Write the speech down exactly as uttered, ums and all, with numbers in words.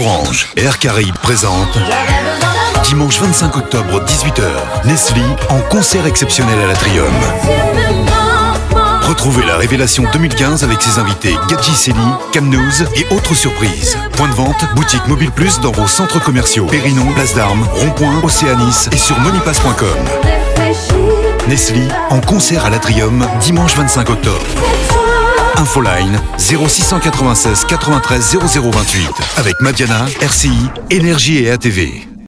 Orange et Air Caraïbes présente dimanche vingt-cinq octobre dix-huit heures, Nestlé en concert exceptionnel à l'Atrium. Retrouvez la Révélation deux mille quinze avec ses invités Gadji Celi, Camnous et autres surprises. Point de vente, boutique Mobile Plus dans vos centres commerciaux Périnon, Place d'Armes, Rond-Point, Océanis et sur monipass point com. Nestlé en concert à l'Atrium dimanche vingt-cinq octobre. Infoline zéro six cent quatre-vingt-seize quatre-vingt-treize zéro zéro vingt-huit avec Madiana, R C I, Énergie et A T V.